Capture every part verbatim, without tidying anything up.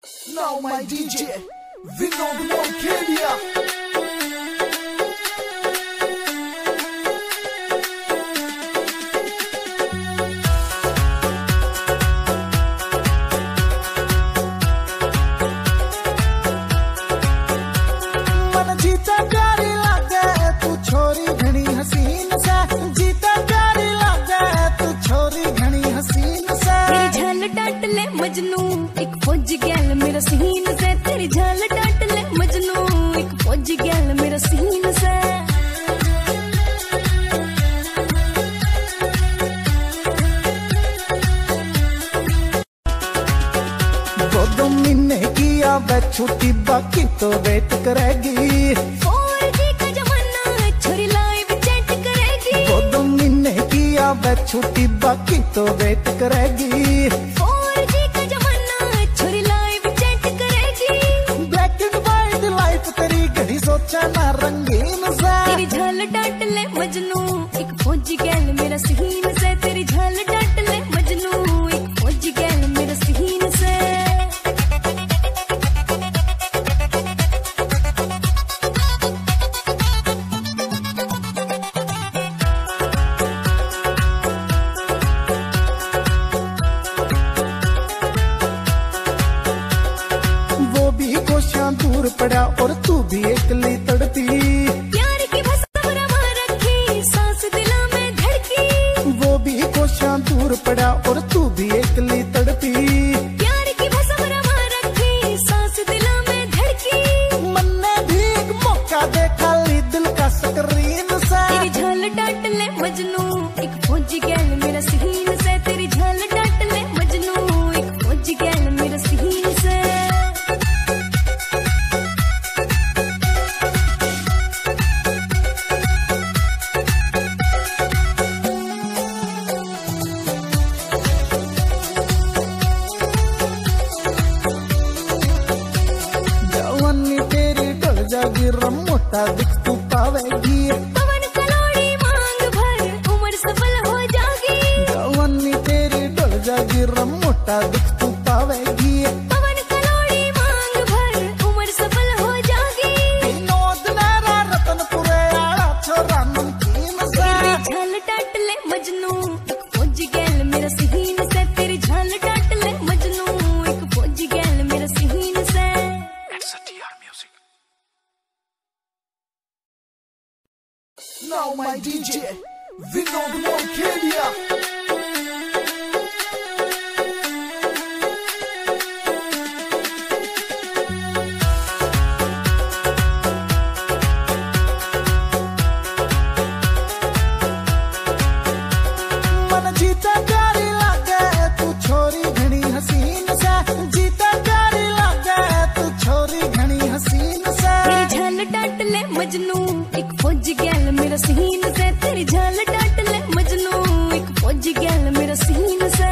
Now my D J, Vinod Monkelia. मन जीता प्यारी लागे तू छोरी घनी हसीन सा, जीता प्यारी लागे तू छोरी घनी हसीन सा। तेरी झाल डांट ले मजनू एक फौजी गैल मेरा सीन से, तेरी झाल डांट ले मजनू एक फौजी गैल मेरा सीन से। दो दो महीने किया वे छुट्टी बाकी तो वेट करेगी, फोर जी का जमाना छोरी लाइव चैट करेगी। दो दो महीने किया वे छुट्टी बाकी तो वेट करेगी। फोर जी का जमाना छोरी लाइव चैट करेगी। ब्लैक एंड वाइट लाइफ तेरी घड़ी सोचा ना रंगीन सा। तेरी झाल डांट ले मजनू एक फौजी गैल मेरा सीन से, तेरी झाल डांट ले मजनू एक फौजी गैल मेरा सीन से। वो भी कोशियां दूर पड़ा और तू भी एकली तड़पी, प्यार की भस्म रमा रखी सांस दिला में धड़की। वो भी कोशियां दूर पड़ा और तू भी एकली तड़पी। प्यार की भस्म रमा रखी सांस दिला में धड़की। मन ने भी एक मौका देखा ली दिल का स्क्रीन सा। तेरी झाल डांट ले मजनू एक फौजी गैल मेरा सीन से, तेरी झाल डांट ले मजनू एक फौजी गैल मेरा सीन से। जवानी तेरी डल जागी रम मोटा दिख तू पावेगी, पवन कलोड़ी मांग भर उम्र सफल हो जागी। जवानी तेरी डल जागी रम मोटा दिख तू पावेगी। पवन कलोड़ी मांग भर उम्र सफल हो जागी। विनोद नारा रतनपुरे आड़ा छोरा नमकीन सा। तेरी झाल डांट ले मजनू एक फौजी गैल मेरा सीन से, तेरी झाल डांट ले मजनू एक फौजी गैल मेरा सीन से। Now my D J, Vinod Monkelia. मन जीता प्यारी लागे तू छोरी घनी हसीन सा, जीता प्यारी लागे तू छोरी घनी हसीन सा। तेरी झाल डांट ले मजनू एक फौजी गैल मेरा सीन से, तेरी झाल डांट ले मजनू एक फौजी गैल मेरा सीन से।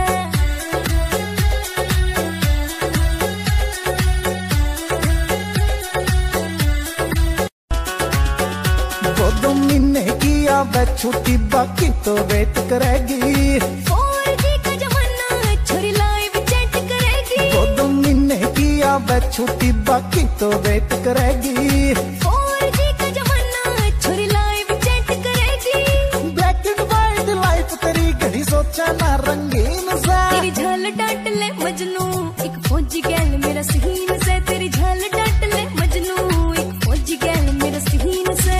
दो दो महीने किया वे छुट्टी बाकी तो वेट करेगी, फोर जी का जमाना छोरी लाइव चैट करेगी। दो दो महीने किया वे छुट्टी बाकी तो वेट करेगी। फोर जी का जमाना छोरी लाइव चैट करेगी। ब्लैक एंड वाइट लाइफ तेरी घड़ी सोचा ना रंगीन सा। तेरी झाल डांट ले मजनू एक फौजी गैल मेरा सीन से, तेरी झाल डांट ले मजनू एक फौजी गैल मेरा सीन से।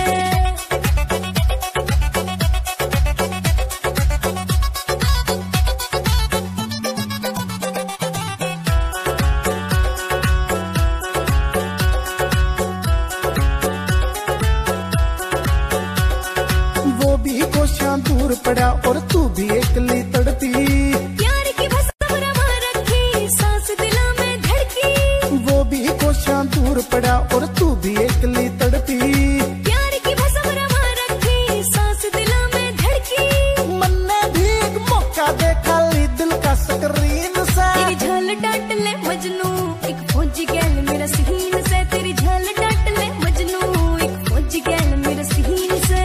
वो भी कोशियां दूर पड़ा और तू भी एकली तड़पी, प्यार की भस्म रमा रखी सांस दिला में धड़की। वो भी कोशियां दूर पड़ा और तू भी एकली तड़पी। प्यार की भस्म रमा रखी सांस दिला में धड़की। मन ने भी एक मौका देखा ली दिल का स्क्रीन सा। तेरी झाल डांट ले मजनू एक फौजी गैल मेरा सीन से, तेरी झाल डांट ले मजनू एक फौजी गैल मेरा सीन से।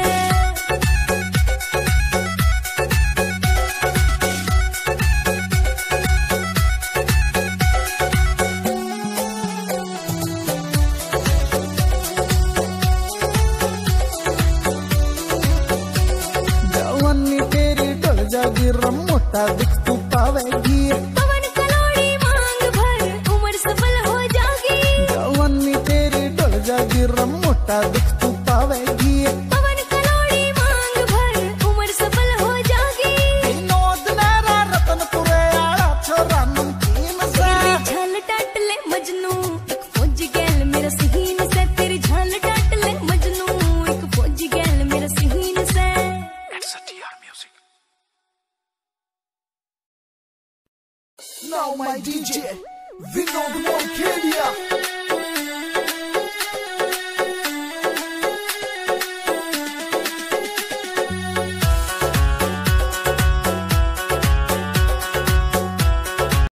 my D J Vinod Monkelia.